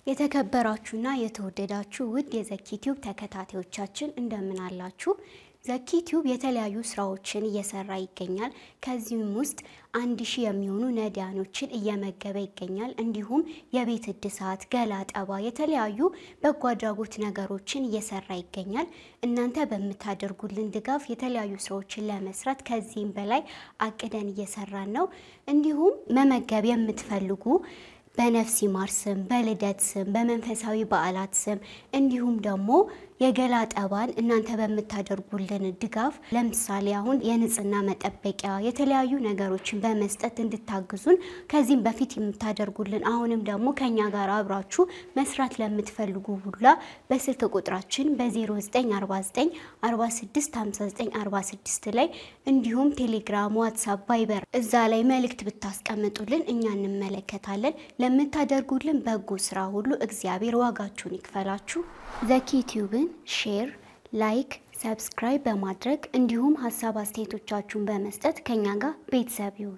የተከበራችሁና የተወደዳችሁ ውድ የዘኪ ቲዩብ ተከታታዮቻችን እንደምን አላችሁ? ዘኪ ቲዩብ የተለያዩ ስራዎችን እየሰራ ይገኛል። ከዚህም ውስጥ 1000 የሚሆኑ ነዳያኖችን እየመገበ ይገኛል። እንዲሁም የቤት እድሳት፣ ገላ ጠባ፣ የተለያዩ በጎ አድራጎት ነገሮችን እየሰራ ይገኛል። እናንተ በመታደርጉልን ድጋፍ የተለያዩ ስራዎችን ለመስራት ከዚህም በላይ አቅደን እየሰራን ነው። እንዲሁም መመገብ የምትፈልጉ በነፍሲ ማርስም በልደት ስም በመንፈሳዊ በዓላት ስም እንዲሁም ደግሞ የገላ ጠባን እናንተ በመታደርጉልን ድጋፍ ለምሳሌ አሁን የንጽህና መጠበቂያ የተለያዩ ነገሮችን በመስጠት እንድታግዙን ከዚህም በፊት የምታደርጉልን አሁንም ደግሞ ከኛ ጋር አብራችሁ መስራት ለምትፈልጉ ሁላ በስልክ ቁጥራችን በ0949 465946 ላይ እንዲሁም ቴሌግራም ዋትስአፕ ቫይበር እዛ ላይ መልእክት ብታስቀምጡልን እኛ እንመለከታለን። ለምታደርጉልን በጎ ስራ ሁሉ እግዚአብሔር ዋጋችሁን ይክፈላችሁ። ዘኪ ቲዩብን ሼር፣ ላይክ፣ ሰብስክራይብ በማድረግ እንዲሁም ሐሳብ አስተያየቶቻችሁን በመስጠት ከኛ ጋር ቤተሰብ ይሁኑ።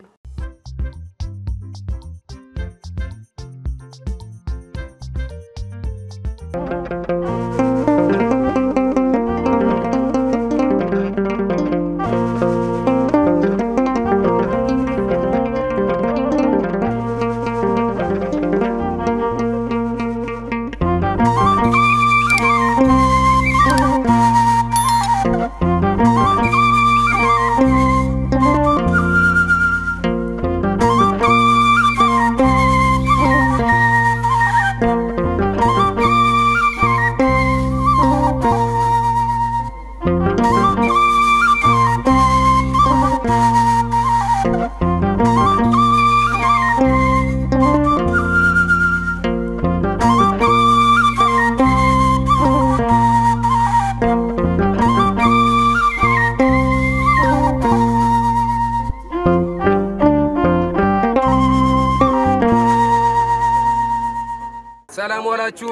ሰላም ዋላችሁ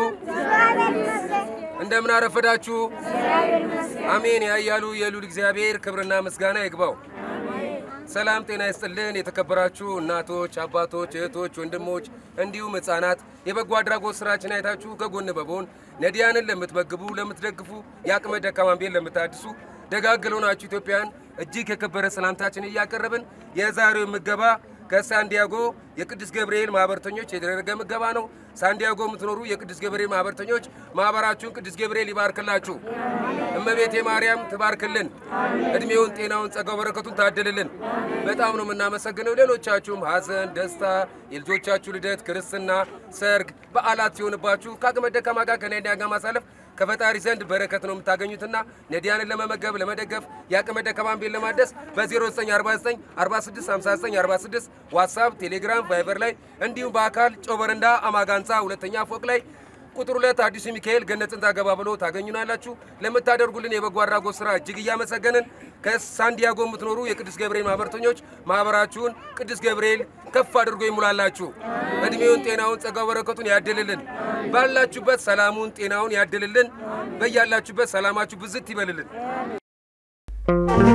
እንደምን አረፈዳችሁ አሜን ያያሉ የሉል እግዚአብሔር ክብርና ምስጋና ይግባው ሰላም ጤና ይስጥልን የተከበራችሁ እናቶች አባቶች እህቶች ወንድሞች እንዲሁም ህፃናት የበጎ አድራጎት ስራችን አይታችሁ ከጎን በቦን ነዲያንን ለምትመግቡ ለምትደግፉ ያቅመ ደካማን ቤት ለምታድሱ ደጋግሎናችሁ ኢትዮጵያን እጅግ የከበረ ሰላምታችን ያቀርብን የዛሬው ምገባ ከሳንዲያጎ የቅዱስ ገብርኤል ማህበርተኞች የተደረገ ምገባ ነው። ሳንዲያጎ ምትኖሩ የቅዱስ ገብርኤል ማህበርተኞች ማህበራችሁን ቅዱስ ገብርኤል ይባርክላችሁ። እመቤቴ ማርያም ትባርክልን። እድሜውን ጤናውን ጸጋው በረከቱን ታደልልን። በጣም ነው እናመሰግነው። ሌሎቻችሁም ሐዘን ደስታ የልጆቻችሁ ልደት ክርስትና ሰርግ በዓላት ሲሆንባችሁ ከአቅመ ደካማ ጋር ከነዲያን ጋር ማሳለፍ ከፈጣሪ ዘንድ በረከት ነው የምታገኙትና ነዲያንን ለመመገብ ለመደገፍ ያቅመ ደካማን ቤት ለማደስ በ0949 4659 46 ዋትስአፕ ቴሌግራም ቫይበር ላይ እንዲሁም በአካል ጮበረንዳ አማጋንሳ ሁለተኛ ፎቅ ላይ ቁጥር 2 አዲሱ ሚካኤል ገነትን ታገባ ብሎ ታገኙናላችሁ። ለምታደርጉልን የበጎ አድራጎት ስራ እጅግ እያመሰገንን ከሳንዲያጎ ምትኖሩ የቅዱስ ገብርኤል ማህበርተኞች ማህበራችሁን ቅዱስ ገብርኤል ከፍ አድርጎ ይሙላላችሁ። እድሜውን ጤናውን ጸጋው በረከቱን ያድልልን። ባላችሁበት ሰላሙን ጤናውን ያድልልን። በያላችሁበት ሰላማችሁ ብዝት ይበልልን።